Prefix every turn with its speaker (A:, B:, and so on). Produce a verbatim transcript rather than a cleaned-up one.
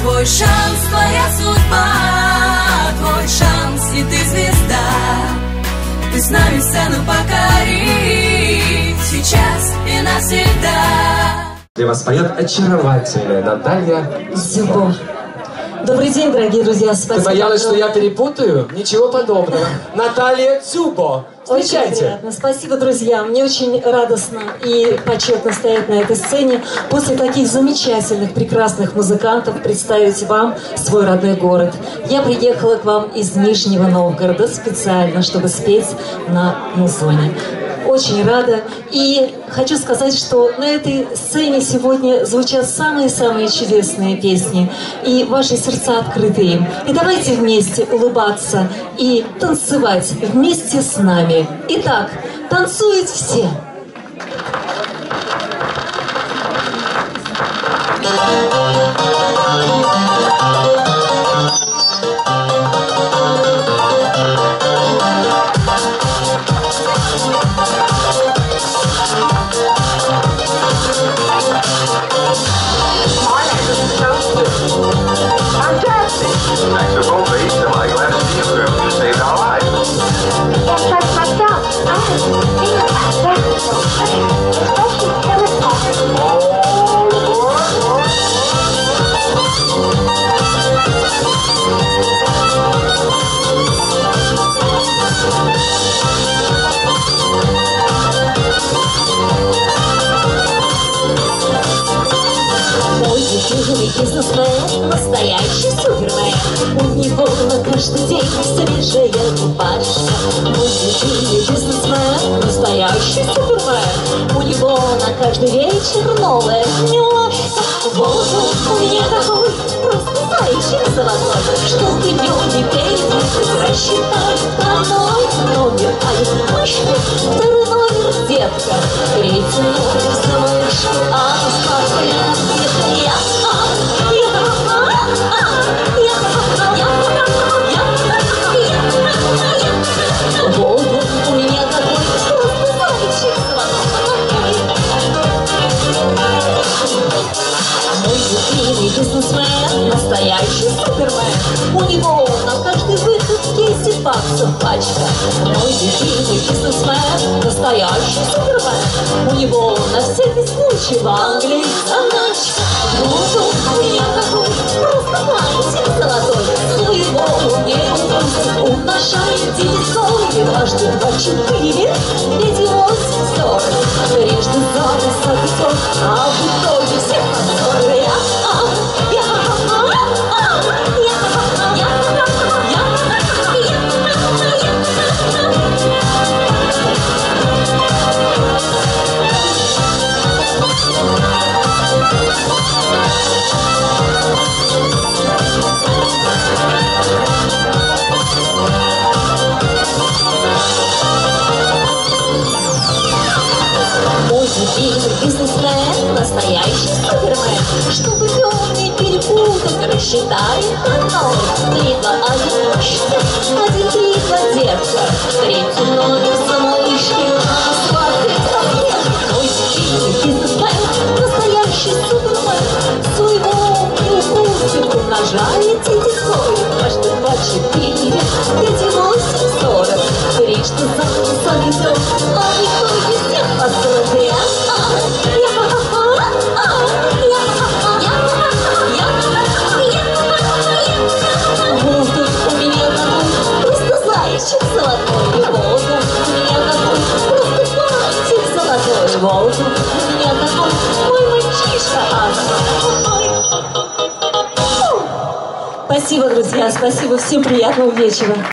A: Твой шанс, твоя судьба, твой шанс, и ты звезда. Ты с нами сцену покори, сейчас и навсегда.
B: Для вас поет очаровательная Наталья
C: Дзюбо. Добрый день, дорогие друзья. Спасибо.
B: Ты боялась, что я перепутаю? Ничего подобного. Наталья Дзюбо. Встречайте.
C: Очень приятно. Спасибо, друзья. Мне очень радостно и почетно стоять на этой сцене. После таких замечательных, прекрасных музыкантов представить вам свой родной город. Я приехала к вам из Нижнего Новгорода специально, чтобы спеть на музоне. Очень рада. И хочу сказать, что на этой сцене сегодня звучат самые-самые чудесные песни. И ваши сердца открыты им. И давайте вместе улыбаться и танцевать вместе с нами. Итак, танцуют все. Бизнесмен, настоящий супермен. У него на каждый день свежая рубашка. Мой любимый бизнесмен, настоящий супермен. У него на каждый вечер новая милашка. Вот он у меня такой, просто зайчик золотой. Чтобы днем не петь, рассчитай домой номер. А если мышка, второй номер детка. Третий номер за мышку, а смотри, это я. Вот у меня такой просто зайчик золотой. Мой любимый бизнесмен, настоящий супермен. У него на каждый выход десять баксов пачка. Мой любимый бизнесмен, настоящий супермен. У него на всякий случай в Англии заначка. Вот он у меня такой просто мальчик золотой. Своего не упустит, умножает девятьсот. И дважды два четыре, эти восемь сорок. Трижды за пятьсот, а в итоге всех сорок. Бизнесмен, настоящий супермен. Чтобы дом не перепутать, рассчитает одной. Три, два, один, счет. Один, три, два, детка. Третий номер за малышки. Смотреть совсем. Мой любимый бизнесмен, настоящий супермен. Своего не упустит, умножает эти сорок. Дважды два, четыре, эти восемь, сорок. Трижды за заведет, а в итоге всех посмотрят. Вот у меня такой мой мальчишка. Спасибо, друзья, спасибо, всем приятного вечера.